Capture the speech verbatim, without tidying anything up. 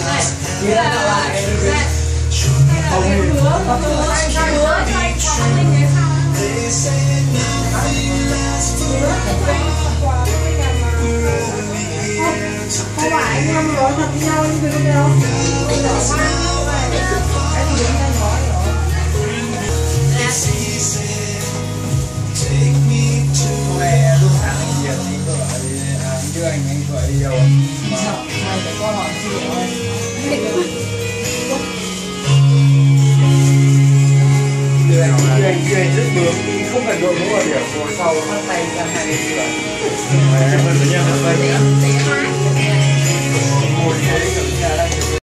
Nghĩa là lại không hứa không hứa hứa cho anh qua Bắc Ninh đấy sao? Không phải anh em nói thật với nhau như thế đâu. Bây giờ mang như vậy cái gì đến anh nói rồi. Hôm nay lúc sáng anh Diệp đi gọi anh đưa anh anh gọi đi đâu mà mày phải coi hỏi chị ơi. đưa anh đưa anh đưa anh rất bướng, không cần đội mũ bảo hiểm, ngồi sau bắt tay ra hai bên cửa. Mày em ơi, tự nhiên là tay ngồi thế